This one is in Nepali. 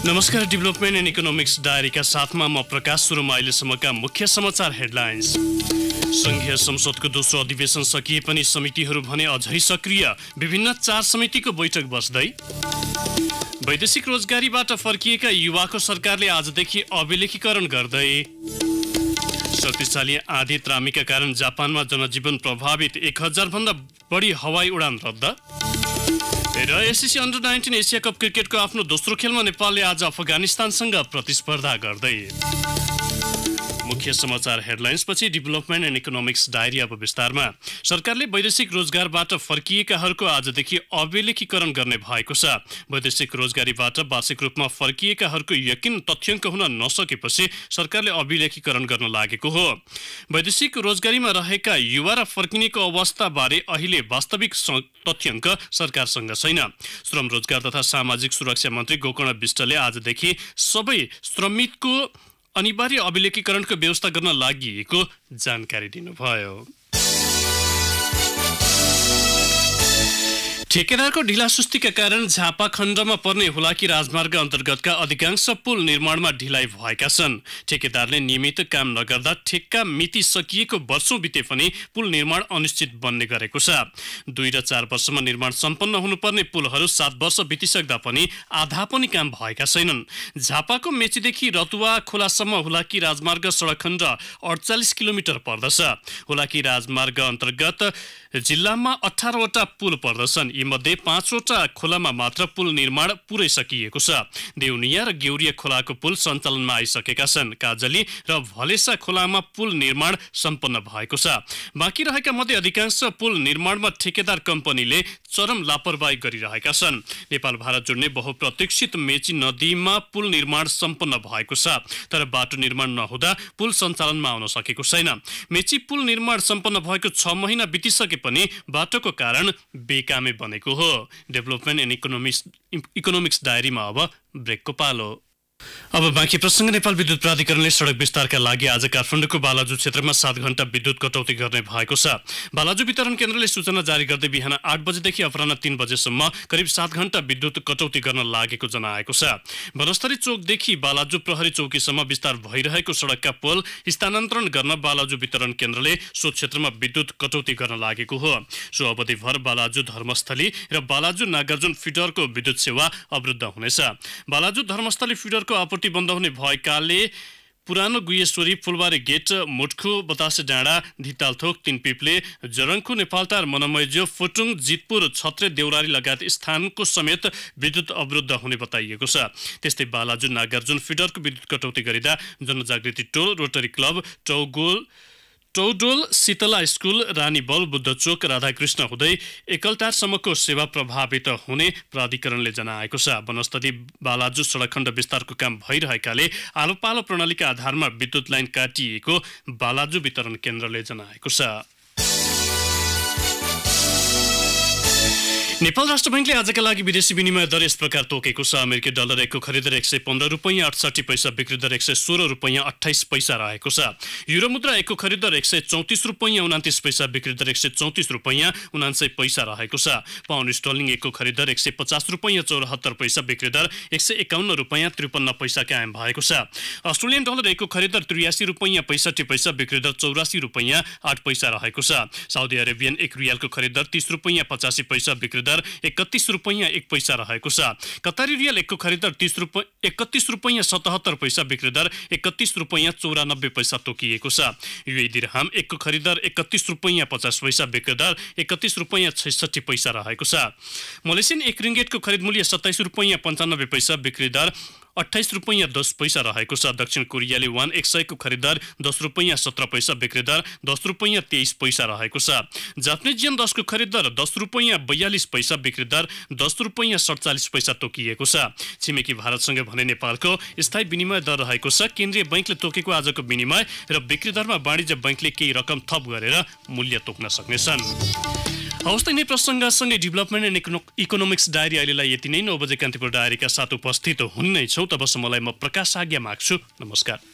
नमस्कार। डेभलपमेन्ट एन्ड इकोनोमिक्स डायरीका साथमा म प्रकाश। सुरुमा अहिलेसम्मका मुख्य समाचार हेडलाइन्स। संघीय संसदको दोस्रो अधिवेशन सकिए पनि समितिहरू भने अझै सक्रिय। विभिन्न 4 समितिको बैठक बस्दै। वैदेशिक रोजगारीबाट फर्किएका युवाको सरकारले आजदेखि अभिलेखीकरण गर्दै। शक्तिशाली आँधी त्रामीका कारण जापानमा जनजीवन प्रभावित। 1000 भन्दा बढी हवाई उडान रद्द। र एससीसी अन्डर-19 एसिया कप क्रिकेटको आफ्नो दोस्रो खेलमा नेपालले आज अफगानिस्तानसँग प्रतिस्पर्धा गर्दै। मुख्य समाचार हेडलाइन्स पछि डेभलपमेन्ट एन्ड इकोनोमिक्स डायरी अब विस्तारमा। सरकारले वैदेशिक रोजगारबाट फर्किएकाहरूको आजदेखि अभिलेखीकरण गर्ने भएको छ। वैदेशिक रोजगारीबाट वार्षिक रूपमा फर्किएकाहरूको यकिन तथ्याङ्क हुन नसकेपछि सरकारले अभिलेखीकरण गर्न लागेको हो। वैदेशिक रोजगारीमा रहेका युवा र फर्किनेको अवस्थाबारे अहिले वास्तविक तथ्याङ्क सरकारसँग छैन। श्रम रोजगार तथा सामाजिक सुरक्षा मन्त्री गोकर्ण विष्टले आजदेखि सबै श्रमिकको अनिवार्य अभिलेखीकरणको व्यवस्था गर्न लागि जानकारी दिनुभयो। ठेकेदारको ढिलासुस्तीका कारण झापा खण्डमा पर्ने हुलाकी राजमार्ग अन्तर्गतका अधिकांश पुल निर्माणमा ढिलाइ भएका छन्। ठेकेदारले नियमित काम नगर्दा ठेक्का मिति सकिएको वर्षौं बिते पनि पुल निर्माण अनिश्चित बन्ने गरेको छ। 2 र 4 वर्षमा निर्माण सम्पन्न हुनुपर्ने पुलहरू 7 वर्ष बितिसक्दा पनि आधा पनि काम भएका छैनन्। झापाको मेचीदेखि रतुवा खोलासम्म हुलाकी राजमार्ग सडक खण्ड 48 किलोमिटर पर्दछ। हुलाकी राजमार्ग अन्तर्गत जिल्लामा 18 वटा पुल पर्दछन्। मध्ये 5 वटा खोलामा मात्र पुल निर्माण पुरै सकिएको छ। देउनिया र गेउरिया खोलाको पुल सञ्चालनमा आइसकेका छन्। काजली र भलेसा खोलामा पुल निर्माण सम्पन्न भएको छ। बाँकी रहेका मध्ये अधिकांश पुल निर्माणमा ठेकेदार कम्पनीले चरम लापरवाही गरिरहेका छन्। नेपाल भारत जोड्ने बहुप्रतीक्षित मेची नदीमा पुल निर्माण सम्पन्न भएको छ, तर बाटो निर्माण नहुँदा पुल सञ्चालनमा आउन सकेको छैन। मेची पुल निर्माण सम्पन्न भएको 6 महिना बितिसके पनि बाटोको कारण बेकामे बनेको हो। डेभलपमेन्ट एन्ड इकोनोमिक्स डायरीमा अब ब्रेकको पालो। अब बाँकी प्रसङ्ग। नेपाल विद्युत प्राधिकरणले सडक विस्तारका लागि आज काठमाडौँको बालाजु क्षेत्रमा 7 घण्टा विद्युत कटौती गर्ने भएको छ। बालाजु वितरण केन्द्रले सूचना जारी गर्दै बिहान 8 बजेदेखि अपराह्न 3 बजेसम्म करिब 7 घण्टा विद्युत कटौती गर्न लागेको जनाएको छ। वनस्थली चोकदेखि बालाजु प्रहरी चौकीसम्म विस्तार भइरहेको सडकका पोल स्थानान्तरण गर्न बालाजु वितरण केन्द्रले सो क्षेत्रमा विद्युत कटौती गर्न लागेको हो। सो अवधिभर बालाजु धर्मस्थली र बालाजु नागार्जुन फिडरको विद्युत सेवा अवरुद्ध हुनेछ। बालाजु धर्मस्थली फिडरको आपूर्ति बन्द हुने भएकाले पुरानो गुहेश्वरी, फुलबारी गेट, मुटखु, बतासे डाँडा, धितालथोक, तिनपिप्ले, जरङखु, नेपालटार, मनमैज्यो, फुटुङ, जितपुर, छत्रे, देउरारी लगायत स्थानको समेत विद्युत अवरुद्ध हुने बताइएको छ। त्यस्तै बालाजु नागार्जुन फिडरको विद्युत कटौती गरिँदा Janajagriti Tol, Rotary Club, Taudol, Shitala school, Ranibal, Buddhachowk, Radhakrishna हुँदै एकलटारसम्मको सेवा प्रभावित हुने प्राधिकरणले जनाएको छ। वनस्थली बालाजु सडक खण्ड विस्तारको काम भइरहेकाले आलो पालो प्रणालीका आधारमा विद्युत लाइन काटिएको बालाजु वितरण केन्द्रले जनाएको छ। नेपाल राष्ट्र बैंकले आजका लागि विदेशी विनिमय दर यस प्रकार तोकेको छ। अमेरिकी डलर 1 को खरिदर 115 रुपैयाँ 68 पैसा, बिक्री दर 116 रुपैयाँ 28 पैसा रहेको छ। युरो मुद्रा 1 को खरिदर 134 रुपैयाँ 29 पैसा, बिक्री दर 134 रुपैयाँ 79 पैसा रहेको छ। पाउन्ड स्टर्लिङ 1 को खरिदर 150 रुपैयाँ 74 पैसा, बिक्री दर 151 रुपैयाँ 53 पैसा कायम भएको छ। अस्ट्रेलियन डलर 1 को खरिदर 83 रुपैयाँ 65 पैसा, बिक्री दर 84 रुपैयाँ 8 पैसा रहेको छ। साउदी अरेबियन 1 रियालको खरिदर 30 रुपैयाँ 85 पैसा, बिक्री दर 31 रुपैयाँ 1 पैसा रहेको छ। कतारी रियल 1 को खरिदर 31 रुपैयाँ 77 पैसा, बिक्री दर 31 रुपैयाँ 94 पैसा तोकिएको छ। यूएई दिरहम 1 को खरिदर 31 रुपैयाँ 50 पैसा, बिक्री दर 31 रुपैयाँ 66 पैसा रहेको छ। मलेसियन 1 रिङ्गेटको खरिद मूल्य 27 रुपैयाँ 95 पैसा, बिक्री दर 28 रुपैयाँ 10 पैसा रहेको छ। दक्षिण कोरियाली वान 100 को खरिदर 10 रुपैयाँ 17 पैसा, बिक्री दर 10 रुपैयाँ 23 पैसा रहेको छ। जापानिज येन 10 को खरिदर 10 रुपैयाँ 42 पैसा, बिक्री दर 10 रुपैयाँ 47 पैसा तोकिएको छ। छिमेकी भारतसँग भने नेपालको स्थायी विनिमय दर रहेको छ। केन्द्रीय बैंकले तोकेको आजको विनिमय र बिक्री दरमा वाणिज्य बैंकले केही रकम थप गरेर मूल्य तोक्न सक्नेछन्। हवस् त यिनै प्रसङ्गसँगै डेभलपमेन्ट एन्ड इकोनोमिक्स डायरी अहिलेलाई यति नै। 9 बजे कान्तिपुर डायरीका साथ उपस्थित हुने नै छौँ। तबसम्मलाई म प्रकाश आज्ञा माग्छु। नमस्कार।